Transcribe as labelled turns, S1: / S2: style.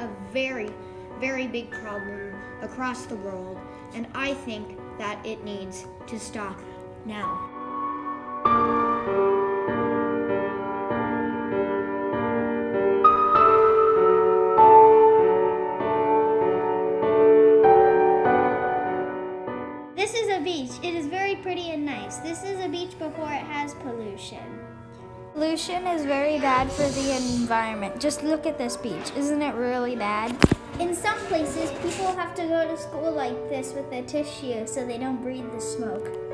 S1: a very, very big problem across the world, and I think that it needs to stop now.
S2: This is a beach. It is very pretty and nice. This is a beach before it has pollution.
S3: Pollution is very bad for the environment. Just look at this beach. Isn't it really bad?
S2: In some places, people have to go to school like this with a tissue so they don't breathe the smoke.